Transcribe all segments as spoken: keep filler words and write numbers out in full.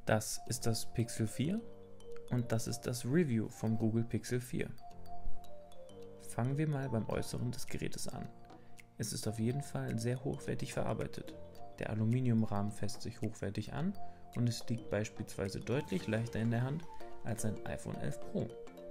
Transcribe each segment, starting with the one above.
Das ist das Pixel vier und das ist das Review vom Google Pixel vier. Fangen wir mal beim Äußeren des Gerätes an. Es ist auf jeden Fall sehr hochwertig verarbeitet. Der Aluminiumrahmen fässt sich hochwertig an und es liegt beispielsweise deutlich leichter in der Hand als ein iPhone elf Pro.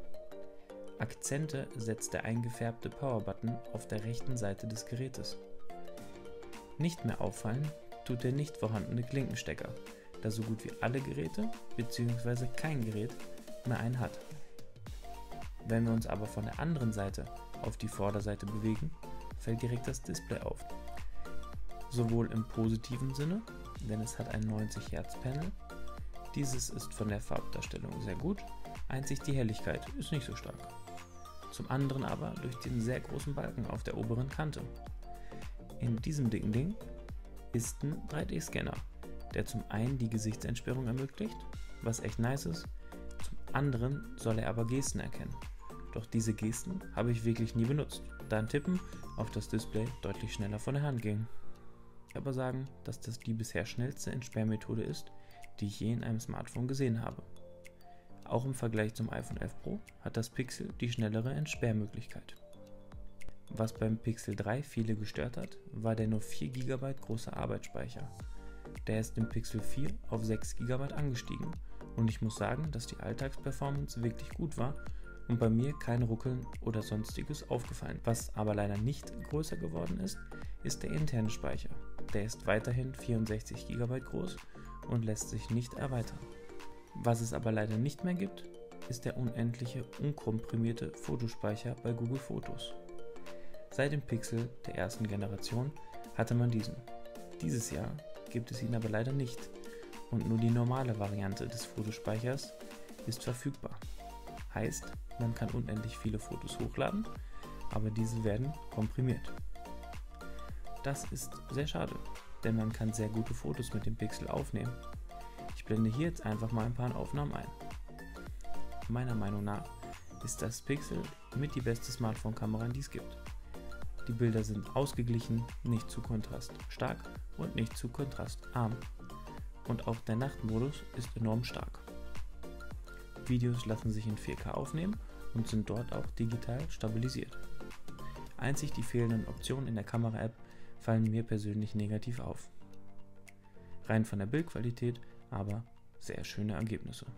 Akzente setzt der eingefärbte Powerbutton auf der rechten Seite des Gerätes. Nicht mehr auffallen tut der nicht vorhandene Klinkenstecker, da so gut wie alle Geräte bzw. kein Gerät mehr einen hat. Wenn wir uns aber von der anderen Seite auf die Vorderseite bewegen, fällt direkt das Display auf. Sowohl im positiven Sinne, denn es hat ein neunzig Hertz Panel. Dieses ist von der Farbdarstellung sehr gut, einzig die Helligkeit ist nicht so stark. Zum anderen aber durch den sehr großen Balken auf der oberen Kante. In diesem dicken Ding ist ein drei D Scanner, der zum einen die Gesichtsentsperrung ermöglicht, was echt nice ist, zum anderen soll er aber Gesten erkennen. Doch diese Gesten habe ich wirklich nie benutzt, da ein Tippen auf das Display deutlich schneller von der Hand ging. Ich kann aber sagen, dass das die bisher schnellste Entsperrmethode ist, die ich je in einem Smartphone gesehen habe. Auch im Vergleich zum iPhone elf Pro hat das Pixel die schnellere Entsperrmöglichkeit. Was beim Pixel drei viele gestört hat, war der nur vier Gigabyte große Arbeitsspeicher. Der ist im Pixel vier auf sechs Gigabyte angestiegen und ich muss sagen, dass die Alltagsperformance wirklich gut war und bei mir kein Ruckeln oder sonstiges aufgefallen. Was aber leider nicht größer geworden ist, ist der interne Speicher. Der ist weiterhin vierundsechzig Gigabyte groß und lässt sich nicht erweitern. Was es aber leider nicht mehr gibt, ist der unendliche, unkomprimierte Fotospeicher bei Google Fotos. Seit dem Pixel der ersten Generation hatte man diesen. Dieses Jahr gibt es ihn aber leider nicht und nur die normale Variante des Fotospeichers ist verfügbar. Heißt, man kann unendlich viele Fotos hochladen, aber diese werden komprimiert. Das ist sehr schade, denn man kann sehr gute Fotos mit dem Pixel aufnehmen. Ich blende hier jetzt einfach mal ein paar Aufnahmen ein. Meiner Meinung nach ist das Pixel mit die beste Smartphone-Kamera, die es gibt. Die Bilder sind ausgeglichen, nicht zu kontraststark und nicht zu kontrastarm. Und auch der Nachtmodus ist enorm stark. Videos lassen sich in vier K aufnehmen und sind dort auch digital stabilisiert. Einzig die fehlenden Optionen in der Kamera-App fallen mir persönlich negativ auf. Rein von der Bildqualität aber sehr schöne Ergebnisse.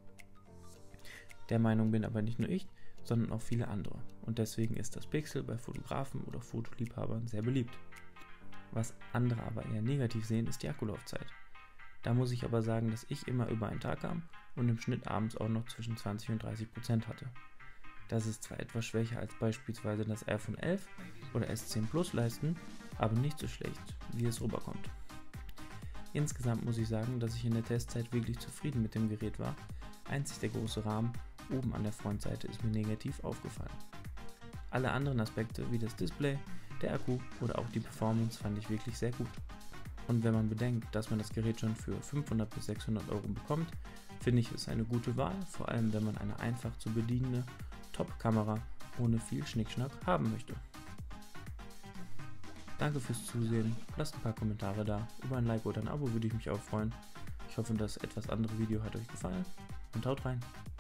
Der Meinung bin aber nicht nur ich, sondern auch viele andere und deswegen ist das Pixel bei Fotografen oder Fotoliebhabern sehr beliebt. Was andere aber eher negativ sehen, ist die Akkulaufzeit. Da muss ich aber sagen, dass ich immer über einen Tag kam und im Schnitt abends auch noch zwischen zwanzig und dreißig Prozent hatte. Das ist zwar etwas schwächer als beispielsweise das iPhone elf oder S zehn Plus leisten, aber nicht so schlecht, wie es rüberkommt. Insgesamt muss ich sagen, dass ich in der Testzeit wirklich zufrieden mit dem Gerät war. Einzig der große Rahmen oben an der Frontseite ist mir negativ aufgefallen. Alle anderen Aspekte wie das Display, der Akku oder auch die Performance fand ich wirklich sehr gut. Und wenn man bedenkt, dass man das Gerät schon für fünfhundert bis sechshundert Euro bekommt, finde ich es eine gute Wahl, vor allem wenn man eine einfach zu bedienende Top-Kamera ohne viel Schnickschnack haben möchte. Danke fürs Zusehen, lasst ein paar Kommentare da, über ein Like oder ein Abo würde ich mich auch freuen. Ich hoffe, das etwas andere Video hat euch gefallen und haut rein!